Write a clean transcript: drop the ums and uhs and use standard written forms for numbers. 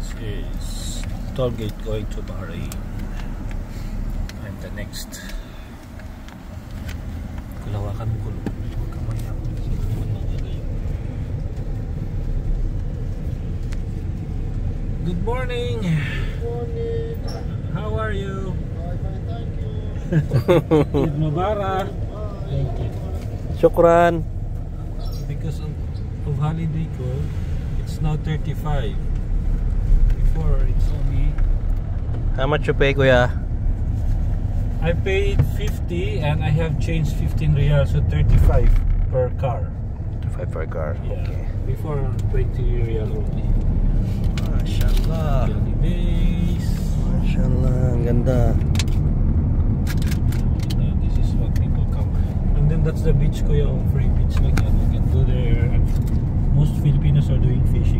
This is tollgate going to Bahrain. I'm the next. Kulawakan mo kulo. Huwag ka mayak. Good morning. Good morning. How are you? Fine, thank you. Eid Mubarak. Thank you. Shukran. Because of holiday ko, it's now 35. Before it's only. How much you pay, kuya? I paid 50 and I have changed 15 riyals, so 35 per car. 5 per car. Yeah. Okay. Before 20 riyal only. Mashallah. Johnny Days. Mashallah. Ang ganda. This is what people come. And then that's the beach ko yung free beach like that. You can go there and most Filipinos are doing fish.